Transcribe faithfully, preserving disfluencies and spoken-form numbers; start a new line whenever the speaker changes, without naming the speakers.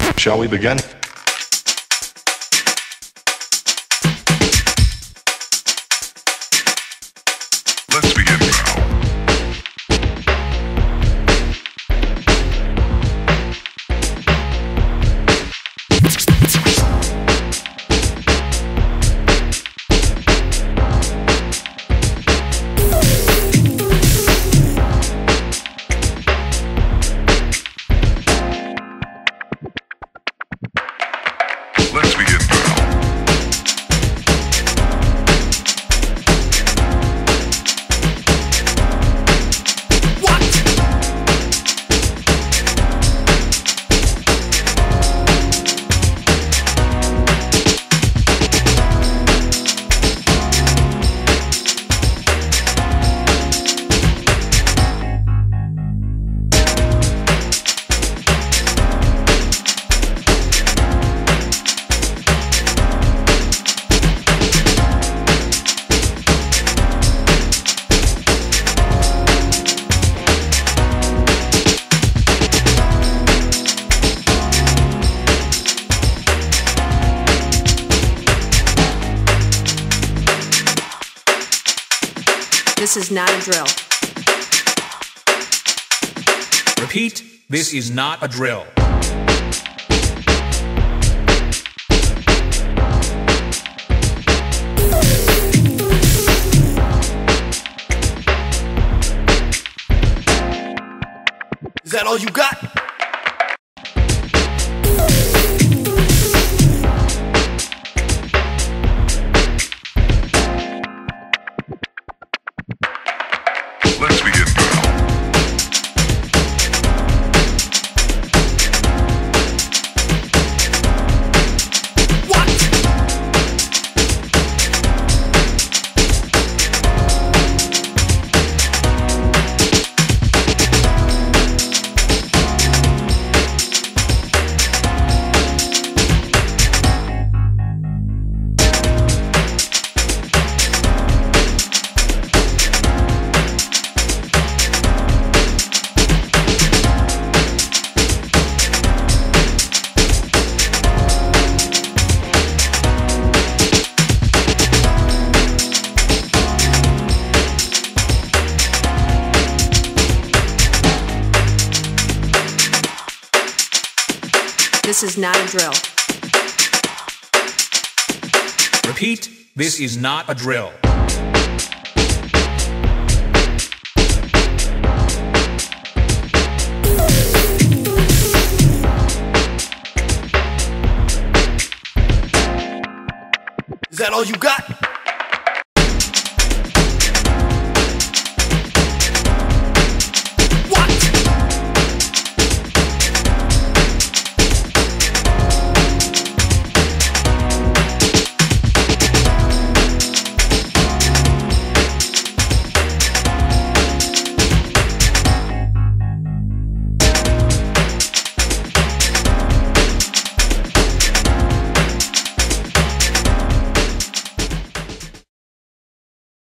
Shall we begin? Let's begin now. Let's begin now. What?
This is not a drill.
Repeat, this is not a drill.
Is that all you got?
Let's begin now.
What?
This is not a drill.
Repeat, this is not a drill.
Is that all you got?